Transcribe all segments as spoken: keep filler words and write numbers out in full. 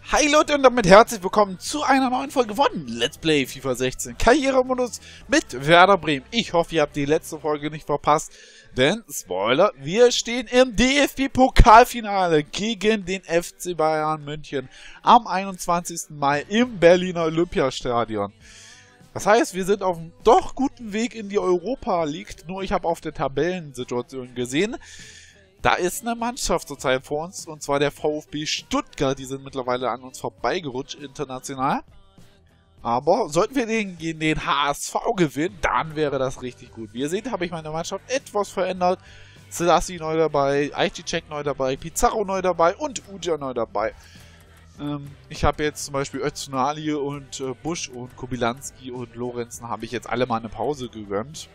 Hi Leute und damit herzlich willkommen zu einer neuen Folge von Let's Play FIFA sechzehn Karrieremodus mit Werder Bremen. Ich hoffe, ihr habt die letzte Folge nicht verpasst, denn, Spoiler, wir stehen im D F B-Pokalfinale gegen den F C Bayern München am einundzwanzigsten Mai im Berliner Olympiastadion. Das heißt, wir sind auf einem doch guten Weg in die Europa League, nur ich habe auf der Tabellensituation gesehen, da ist eine Mannschaft zurzeit vor uns, und zwar der VfB Stuttgart. Die sind mittlerweile an uns vorbeigerutscht international. Aber sollten wir den, gegen den H S V gewinnen, dann wäre das richtig gut. Wie ihr seht, habe ich meine Mannschaft etwas verändert. Selassie neu dabei, Aichicek neu dabei, Pizarro neu dabei und Uja neu dabei. Ähm, ich habe jetzt zum Beispiel Öztunali und äh, Busch und Kobylanski und Lorenzen habe ich jetzt alle mal eine Pause gegönnt.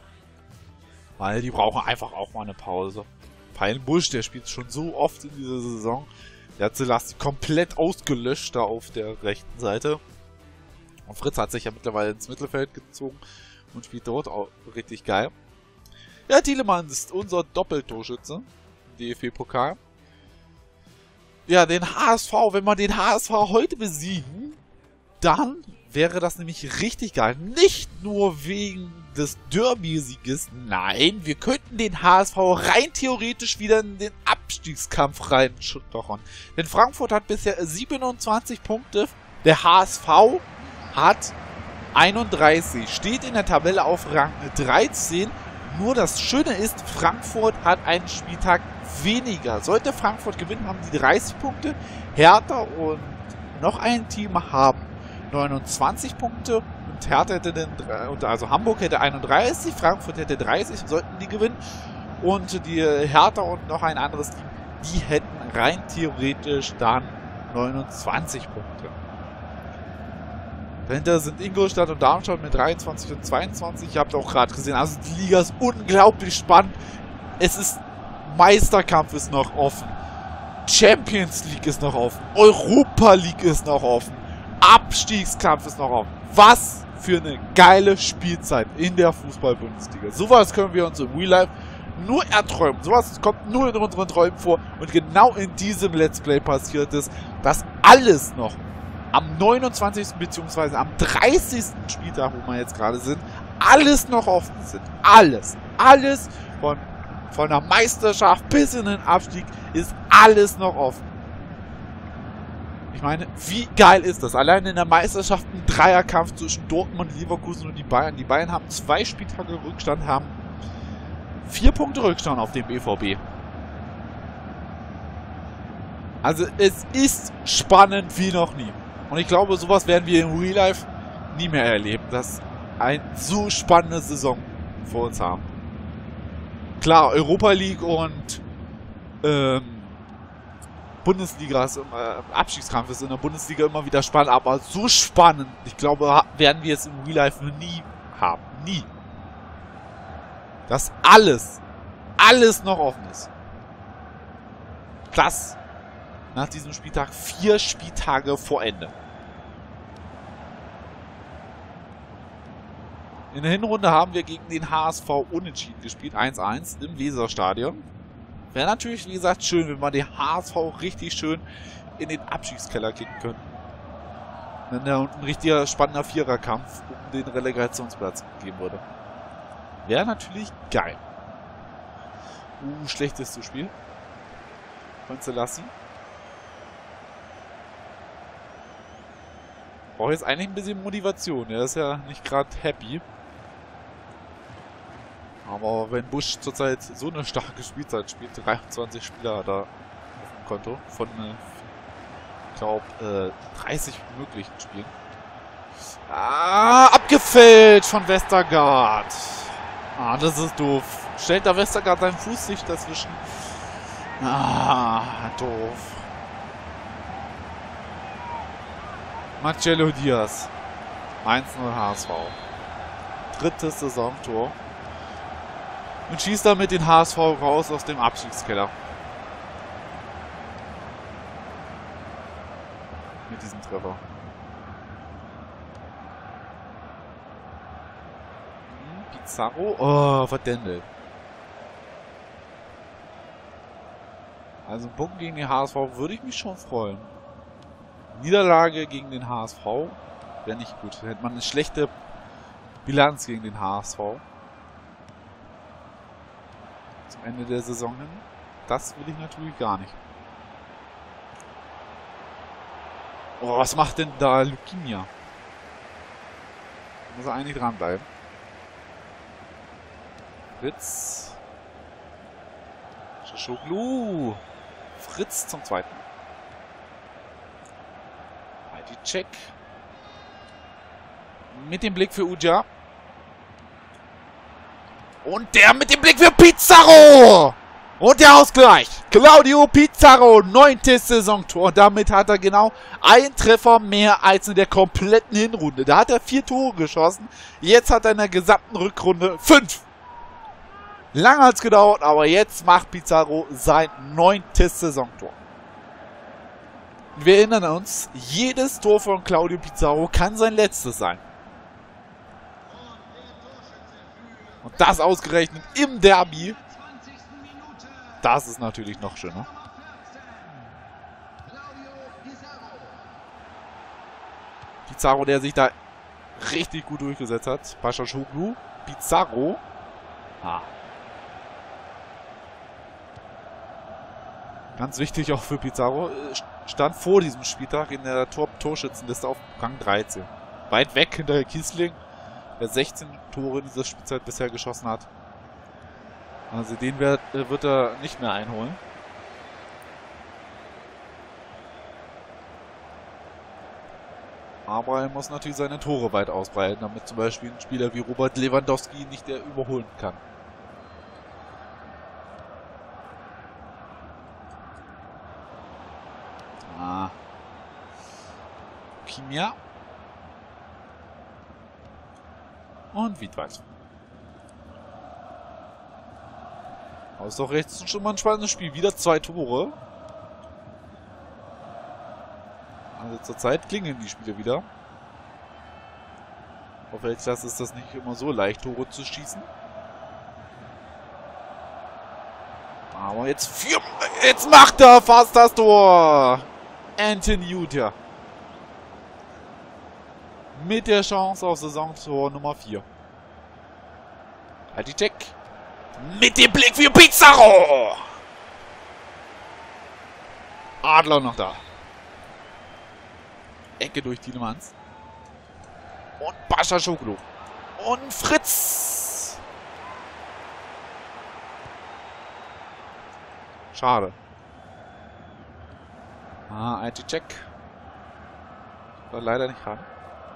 Weil die brauchen einfach auch mal eine Pause. Fein Busch, der spielt schon so oft in dieser Saison. Der hat Selassie komplett ausgelöscht da auf der rechten Seite. Und Fritz hat sich ja mittlerweile ins Mittelfeld gezogen und spielt dort auch richtig geil. Ja, Thielemann ist unser Doppeltorschütze im D F B-Pokal. Ja, den H S V, wenn wir den H S V heute besiegen, dann wäre das nämlich richtig geil. Nicht nur wegen des Derby-Sieges, nein, wir könnten den H S V rein theoretisch wieder in den Abstiegskampf reinstochern. Denn Frankfurt hat bisher siebenundzwanzig Punkte, der H S V hat einunddreißig, steht in der Tabelle auf Rang dreizehn. Nur das Schöne ist, Frankfurt hat einen Spieltag weniger. Sollte Frankfurt gewinnen, haben die dreißig Punkte. Hertha und noch ein Team haben neunundzwanzig Punkte und Hertha hätte den, also Hamburg hätte einunddreißig, Frankfurt hätte dreißig, sollten die gewinnen. Und die Hertha und noch ein anderes Team, die hätten rein theoretisch dann neunundzwanzig Punkte. Dahinter sind Ingolstadt und Darmstadt mit dreiundzwanzig und zweiundzwanzig. Ihr habt auch gerade gesehen, also die Liga ist unglaublich spannend. Es ist, Meisterkampf ist noch offen. Champions League ist noch offen. Europa League ist noch offen. Abstiegskampf ist noch offen. Was für eine geile Spielzeit in der Fußball-Bundesliga. Sowas können wir uns im Real Life nur erträumen. Sowas kommt nur in unseren Träumen vor. Und genau in diesem Let's Play passiert es, dass alles noch am neunundzwanzigsten bzw. am dreißigsten Spieltag, wo wir jetzt gerade sind, alles noch offen sind. Alles. Alles von, von der Meisterschaft bis in den Abstieg ist alles noch offen. Ich meine, wie geil ist das? Allein in der Meisterschaft ein Dreierkampf zwischen Dortmund, Leverkusen und die Bayern. Die Bayern haben zwei Spieltage Rückstand, haben vier Punkte Rückstand auf den B V B. Also es ist spannend wie noch nie. Und ich glaube, sowas werden wir im Real Life nie mehr erleben, dass eine so spannende Saison vor uns haben. Klar, Europa League und ähm, Bundesliga ist immer, Abstiegskampf ist in der Bundesliga immer wieder spannend, aber so spannend, ich glaube, werden wir es im Real Life nie haben. Nie. Dass alles, alles noch offen ist. Das nach diesem Spieltag, vier Spieltage vor Ende. In der Hinrunde haben wir gegen den H S V unentschieden gespielt, eins eins im Weserstadion. Wäre natürlich, wie gesagt, schön, wenn wir den H S V richtig schön in den Abstiegskeller kicken könnten. Wenn da unten ein richtiger spannender Viererkampf um den Relegationsplatz geben würde. Wäre natürlich geil. Uh, schlechtestes Spiel. Von Selassie. Braucht jetzt eigentlich ein bisschen Motivation. Er ist ja nicht gerade happy. Aber wenn Busch zurzeit so eine starke Spielzeit spielt, dreiundzwanzig Spieler da auf dem Konto von, äh, ich glaube, äh, dreißig möglichen Spielen. Ah, abgefällt von Westergaard. Ah, das ist doof. Stellt da Westergaard seinen Fuß sich dazwischen. Ah, doof. Marcelo Diaz. eins null H S V. Drittes Saisontor. Und schießt damit den H S V raus aus dem Abstiegskeller. Mit diesem Treffer. Pizarro. Oh, verdändelt. Also ein Punkt gegen den H S V würde ich mich schon freuen. Niederlage gegen den H S V wäre nicht gut. Da hätte man eine schlechte Bilanz gegen den H S V. Zum Ende der Saison hin. Das will ich natürlich gar nicht. Oh, was macht denn da Lukimia? Muss er eigentlich dranbleiben. Fritz. Shashoglu. Fritz zum zweiten. I D-Check. Mit dem Blick für Uja. Und der mit dem Blick für Pizarro. Und der Ausgleich. Claudio Pizarro, neuntes Saisontor. Und damit hat er genau einen Treffer mehr als in der kompletten Hinrunde. Da hat er vier Tore geschossen. Jetzt hat er in der gesamten Rückrunde fünf. Lange hat es gedauert, aber jetzt macht Pizarro sein neuntes Saisontor. Wir erinnern uns, jedes Tor von Claudio Pizarro kann sein letztes sein. Und das ausgerechnet im Derby. Das ist natürlich noch schöner. Pizarro, der sich da richtig gut durchgesetzt hat. Shashoglu, Pizarro. Ah. Ganz wichtig auch für Pizarro. Stand vor diesem Spieltag in der Tor-Torschützenliste auf Rang dreizehn. Weit weg hinter Kiesling, der sechzehn Tore in dieser Spielzeit bisher geschossen hat. Also den wird, wird er nicht mehr einholen. Aber er muss natürlich seine Tore weit ausbreiten, damit zum Beispiel ein Spieler wie Robert Lewandowski nicht der überholen kann. Ah. Kimia. Und Wiedwald. Aber ist doch rechts schon mal ein spannendes Spiel. Wieder zwei Tore. Also zurzeit klingeln die Spiele wieder. Auf Weltklasse ist das nicht immer so leicht, Tore zu schießen. Aber jetzt für, jetzt macht er fast das Tor. Anthony Uja. Mit der Chance auf Saisontor Nummer vier. Halt die Check. Mit dem Blick für Pizarro. Adler noch da. Ecke durch Tielemans. Und Shashoglu. Und Fritz. Schade. Ah, I T-Check. War leider nicht ran.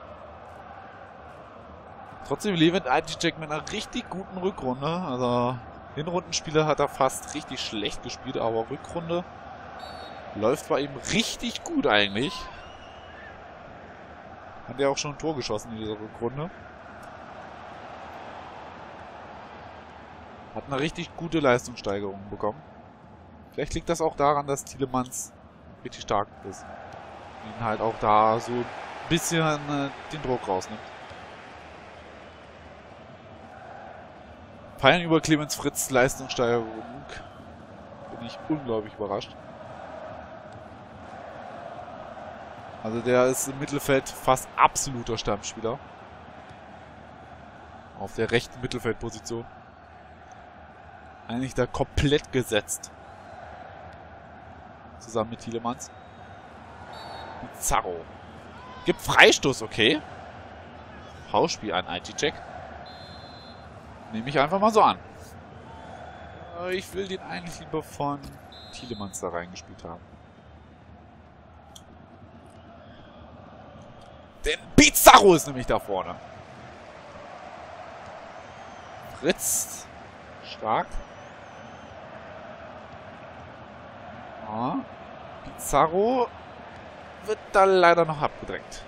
Trotzdem Levent I T-Check mit einer richtig guten Rückrunde. Also Hinrundenspiele hat er fast richtig schlecht gespielt, aber Rückrunde läuft bei ihm richtig gut eigentlich. Hat er auch schon ein Tor geschossen in dieser Rückrunde. Hat eine richtig gute Leistungssteigerung bekommen. Vielleicht liegt das auch daran, dass Tielemans richtig stark ist. Ihn halt auch da so ein bisschen äh, den Druck rausnimmt. Feiern über Clemens Fritz Leistungssteigerung. Bin ich unglaublich überrascht. Also der ist im Mittelfeld fast absoluter Stammspieler. Auf der rechten Mittelfeldposition. Eigentlich da komplett gesetzt. Zusammen mit Tielemans. Pizarro. Gibt Freistoß, okay. Hausspiel an I T-Check. Nehme ich einfach mal so an. Ich will den eigentlich lieber von Tielemans da reingespielt haben. Denn Pizarro ist nämlich da vorne. Fritz. Stark. Ja. Pizarro wird da leider noch abgedrängt.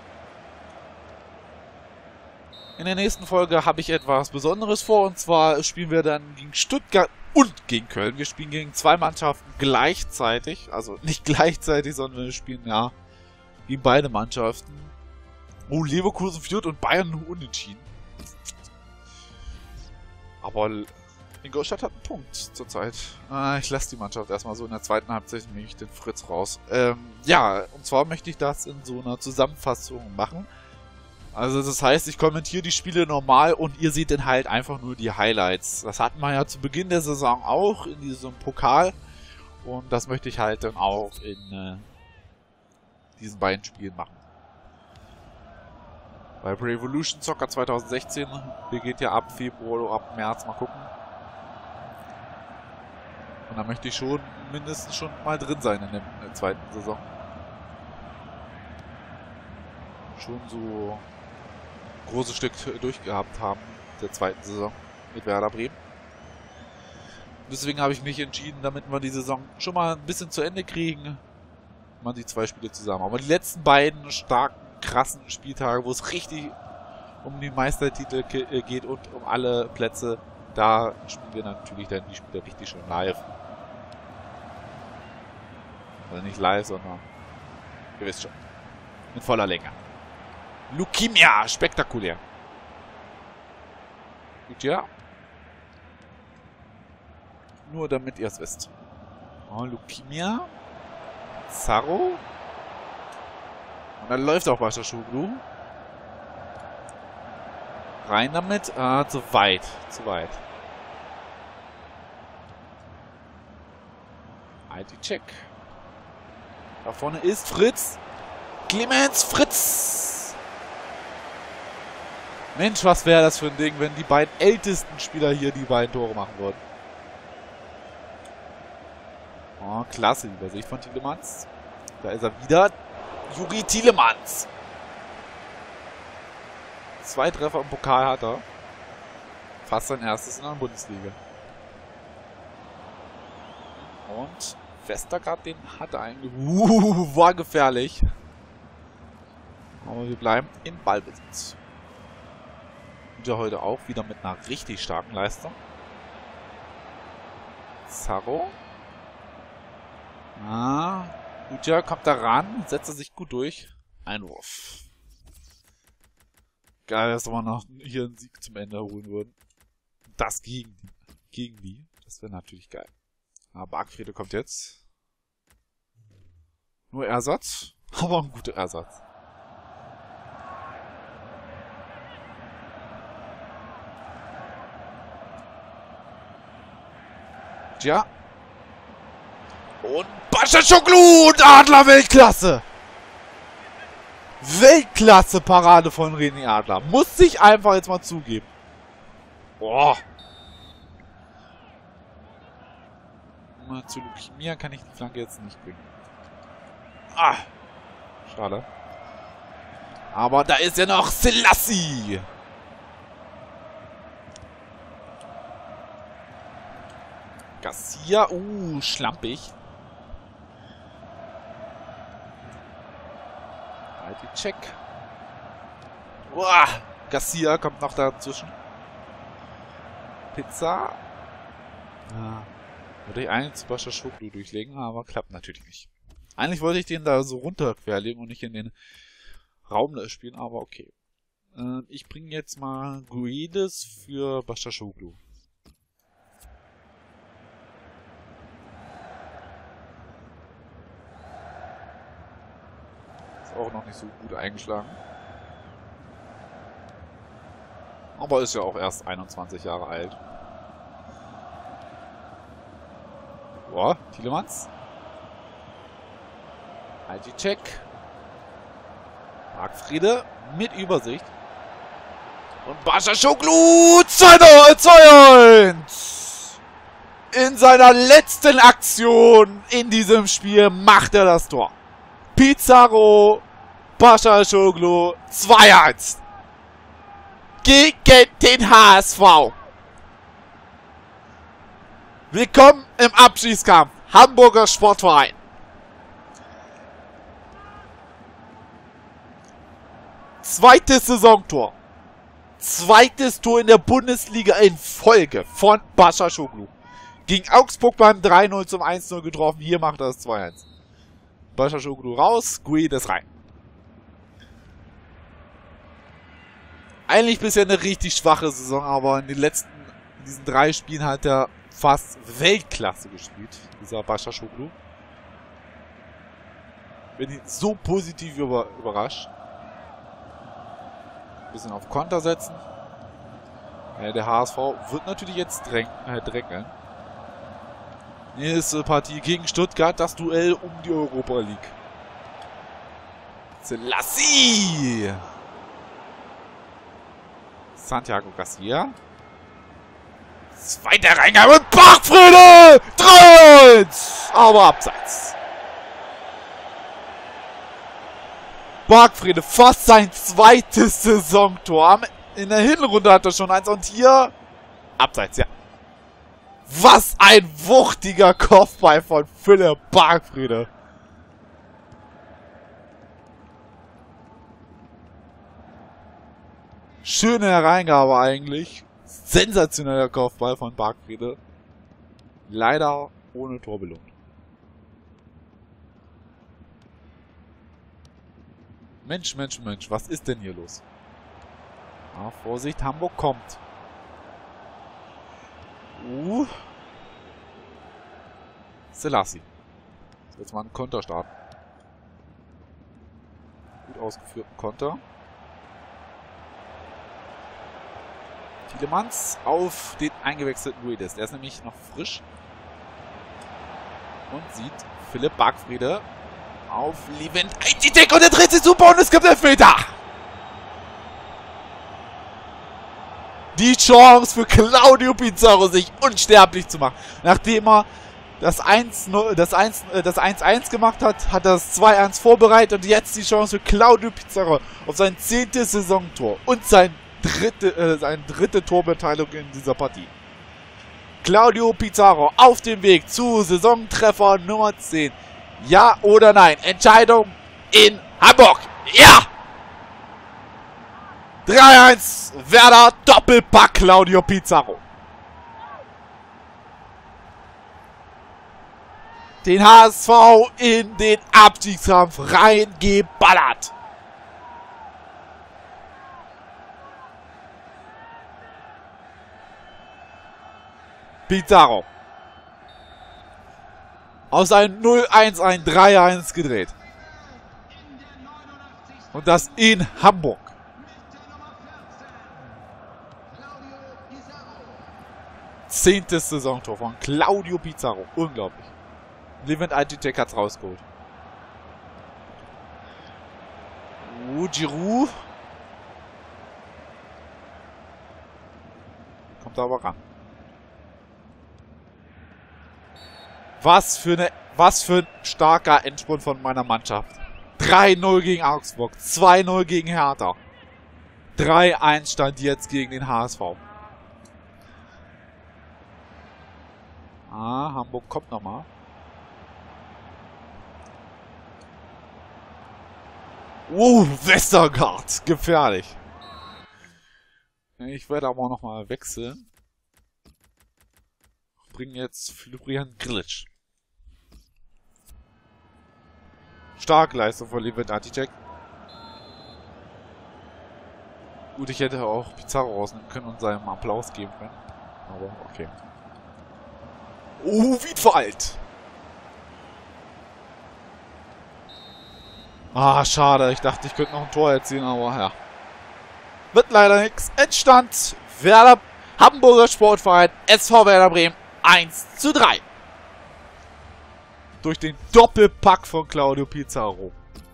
In der nächsten Folge habe ich etwas Besonderes vor. Und zwar spielen wir dann gegen Stuttgart und gegen Köln. Wir spielen gegen zwei Mannschaften gleichzeitig. Also nicht gleichzeitig, sondern wir spielen ja gegen beide Mannschaften. Oh, Leverkusen führt und Bayern nur unentschieden. Aber Ingolstadt hat einen Punkt zurzeit. Äh, ich lasse die Mannschaft erstmal so in der zweiten Halbzeit, nehme ich den Fritz raus. Ähm, ja, und zwar möchte ich das in so einer Zusammenfassung machen. Also das heißt, ich kommentiere die Spiele normal und ihr seht dann halt einfach nur die Highlights. Das hatten wir ja zu Beginn der Saison auch in diesem Pokal. Und das möchte ich halt dann auch in äh, diesen beiden Spielen machen. Bei Pro Evolution Soccer zwanzig sechzehn beginnt ja ab Februar oder ab März, mal gucken. Und da möchte ich schon mindestens schon mal drin sein in der, in der zweiten Saison. Schon so ein großes Stück durchgehabt haben der zweiten Saison mit Werder Bremen. Deswegen habe ich mich entschieden, damit wir die Saison schon mal ein bisschen zu Ende kriegen, man die zwei Spiele zusammen. Aber die letzten beiden starken, krassen Spieltage, wo es richtig um die Meistertitel geht und um alle Plätze, da spielen wir natürlich dann die Spiele richtig schön live. Also nicht live, sondern ihr wisst schon. In voller Länge. Lukimia, spektakulär. Gut, ja. Nur damit ihr es wisst. Oh, Lukimia. Zarro. Und dann läuft auch Başakşehir. Rein damit. Ah, zu weit. Zu weit. I D-Check. Da vorne ist Fritz. Clemens Fritz. Mensch, was wäre das für ein Ding, wenn die beiden ältesten Spieler hier die beiden Tore machen würden. Oh, klasse Übersicht von Tielemans. Da ist er wieder. Juri Tielemans. Zwei Treffer im Pokal hat er. Fast sein erstes in der Bundesliga. Und Vestergaard, den hat er eigentlich. Uh, war gefährlich. Aber wir bleiben in Ballbesitz. Und ja heute auch wieder mit einer richtig starken Leistung. Zarro. Ah, Uja kommt da ran, setzt er sich gut durch. Einwurf. Geil, dass wir noch hier einen Sieg zum Ende holen würden. Das gegen die. Gegen die. Das wäre natürlich geil. Aber Bargfrede kommt jetzt. Nur Ersatz. Aber ein guter Ersatz. Tja. Und Başakşehir und Adler Weltklasse. Weltklasse Parade von René Adler. Muss sich einfach jetzt mal zugeben. Boah. Mal zu Lukimia kann ich die Flanke jetzt nicht bringen. Ah. Schade. Aber da ist ja noch Selassie. Garcia. Uh, schlampig. Check. Uah, Garcia kommt noch dazwischen. Pizza. Ja. Würde ich eigentlich zu Başakşehir durchlegen, aber klappt natürlich nicht. Eigentlich wollte ich den da so runter querlegen und nicht in den Raum spielen, aber okay. Äh, ich bringe jetzt mal Guedes für Başakşehir. Auch noch nicht so gut eingeschlagen. Aber ist ja auch erst einundzwanzig Jahre alt. Boah, Tielemans. I D-Check. Bargfrede mit Übersicht. Und Başakşehir zwei eins. In seiner letzten Aktion in diesem Spiel macht er das Tor. Pizarro, Başakşehir zwei eins. Gegen den H S V. Willkommen im Abschiedskampf. Hamburger Sportverein. Zweites Saisontor. Zweites Tor in der Bundesliga in Folge von Başakşehir. Gegen Augsburg beim drei null zum eins null getroffen. Hier macht er das zwei eins. Başakşehir raus, Guedes rein. Eigentlich bisher eine richtig schwache Saison, aber in den letzten In diesen drei Spielen hat er fast Weltklasse gespielt, dieser Başakşehir. Bin ich so positiv über, überrascht. Ein bisschen auf Konter setzen. Ja, der H S V wird natürlich jetzt dräng, äh, drängeln. Nächste Partie gegen Stuttgart, das Duell um die Europa League. Selassie! Santiago Garcia. Zweiter Reingang und Bargfrede! drei eins! Aber abseits. Bargfrede fast sein zweites Saisontor. In der Hinrunde hat er schon eins und hier abseits, ja. Was ein wuchtiger Kopfball von Philipp Bargfrede. Schöne Hereingabe eigentlich. Sensationeller Kopfball von Bargfrede. Leider ohne Tor belohnt. Mensch, Mensch, Mensch, was ist denn hier los? Ah, Vorsicht, Hamburg kommt. Uh. Selassie. Jetzt mal einen Konter starten. Gut ausgeführten Konter. Tielemans auf den eingewechselten Guedes. Der ist nämlich noch frisch. Und sieht Philipp Bargfrede auf Levent Ajticek und der dreht sich super und es gibt Elfmeter. Die Chance für Claudio Pizarro, sich unsterblich zu machen. Nachdem er das eins eins gemacht hat, hat er das zwei eins vorbereitet und jetzt die Chance für Claudio Pizarro auf sein zehntes Saisontor und sein dritte, äh, seine dritte Torbeteiligung in dieser Partie. Claudio Pizarro auf dem Weg zu Saisontreffer Nummer zehn. Ja oder nein? Entscheidung in Hamburg. Ja! drei eins Werder, Doppelpack Claudio Pizarro. Den H S V in den Abstiegskampf reingeballert. Pizarro. Aus einem null eins ein drei eins gedreht. Und das in Hamburg. Zehntes Saisontor von Claudio Pizarro. Unglaublich. Levent Ajticek hat's rausgeholt. Uh, Giroud. Kommt aber ran. Was für eine, was für ein starker Endspurt von meiner Mannschaft. drei null gegen Augsburg, zwei null gegen Hertha. drei eins stand jetzt gegen den H S V. Ah, Hamburg kommt nochmal. Uh, Westergaard. Gefährlich. Ich werde aber nochmal wechseln. Bringen jetzt Florian Grillitsch. Starke Leistung von Levent Ajticek. Gut, ich hätte auch Pizarro rausnehmen können und seinem Applaus geben können. Aber okay. Oh, Wiedwald! Ah, schade. Ich dachte, ich könnte noch ein Tor erzielen, aber ja. Wird leider nichts. Endstand Werder Hamburger Sportverein S V Werder Bremen eins zu drei. Durch den Doppelpack von Claudio Pizarro.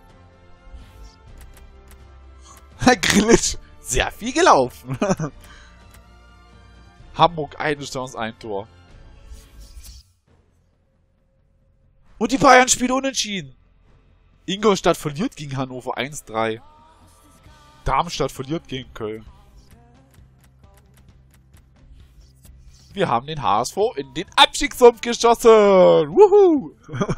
Herr Grillitsch, sehr viel gelaufen. Hamburg eine Chance, ein Tor. Und die Bayern spielen unentschieden. Ingolstadt verliert gegen Hannover eins drei. Darmstadt verliert gegen Köln. Wir haben den H S V in den Abstiegssumpf geschossen. Wuhu!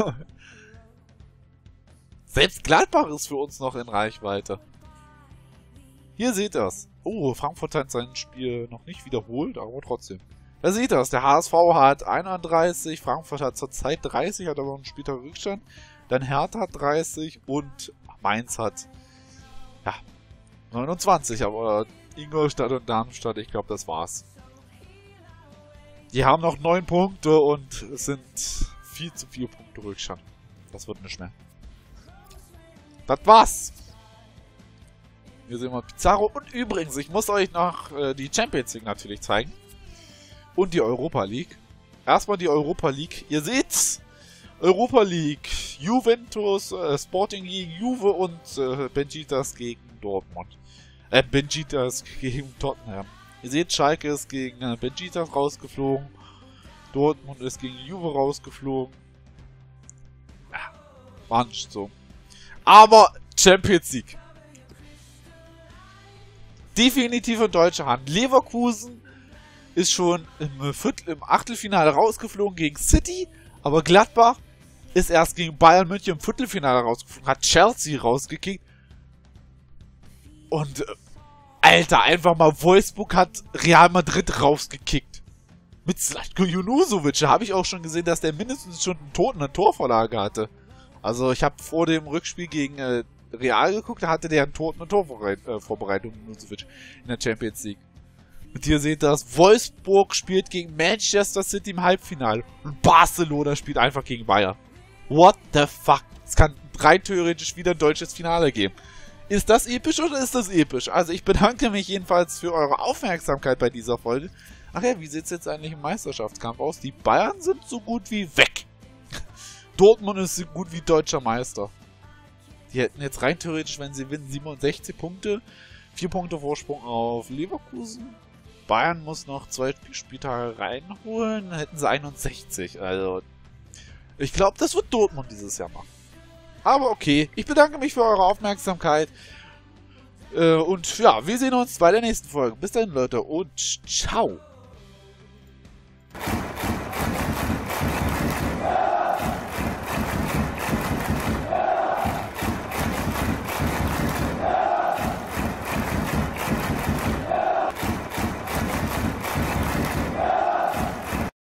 Selbst Gladbach ist für uns noch in Reichweite. Hier seht ihr es. Oh, Frankfurt hat sein Spiel noch nicht wiederholt, aber trotzdem. Da seht ihr es. Der H S V hat einunddreißig, Frankfurt hat zurzeit dreißig, hat aber einen Spieltag Rückstand. Dann Hertha hat dreißig und Mainz hat ja, neunundzwanzig. Aber Ingolstadt und Darmstadt, ich glaube, das war's. Die haben noch neun Punkte und es sind viel zu viele Punkte Rückstand. Das wird nicht mehr. Das war's. Hier sehen wir Pizarro. Und übrigens, ich muss euch noch äh, die Champions League natürlich zeigen. Und die Europa League. Erstmal die Europa League. Ihr seht's. Europa League. Juventus, äh, Sporting gegen Juve und äh, Benjitas gegen Dortmund. Äh, Benjitas gegen Tottenham. Ihr seht, Schalke ist gegen äh, Benjitas rausgeflogen. Dortmund ist gegen Juve rausgeflogen. Ja, war nicht so. Aber Champions League. Definitiv in deutscher Hand. Leverkusen ist schon im Viertel, im Achtelfinale rausgeflogen gegen City. Aber Gladbach ist erst gegen Bayern München im Viertelfinale rausgeflogen. Hat Chelsea rausgekickt. Und, äh, Alter, einfach mal Wolfsburg hat Real Madrid rausgekickt. Mit Zlatko Junusovic. Da habe ich auch schon gesehen, dass der mindestens schon einen Toten eine Torvorlage hatte. Also ich habe vor dem Rückspiel gegen äh, Real geguckt, da hatte der einen Toten eine Torvorbereitung Junusovic in der Champions League. Und ihr seht das, Wolfsburg spielt gegen Manchester City im Halbfinale. Und Barcelona spielt einfach gegen Bayern. What the fuck? Es kann rein theoretisch wieder ein deutsches Finale geben. Ist das episch oder ist das episch? Also ich bedanke mich jedenfalls für eure Aufmerksamkeit bei dieser Folge. Ach ja, wie sieht es jetzt eigentlich im Meisterschaftskampf aus? Die Bayern sind so gut wie weg. Dortmund ist so gut wie deutscher Meister. Die hätten jetzt rein theoretisch, wenn sie gewinnen, siebenundsechzig Punkte. vier Punkte Vorsprung auf Leverkusen. Bayern muss noch zwei Spieltage reinholen, dann hätten sie einundsechzig. Also, ich glaube, das wird Dortmund dieses Jahr machen. Aber okay, ich bedanke mich für eure Aufmerksamkeit. Äh, und ja, wir sehen uns bei der nächsten Folge. Bis dann, Leute, und ciao.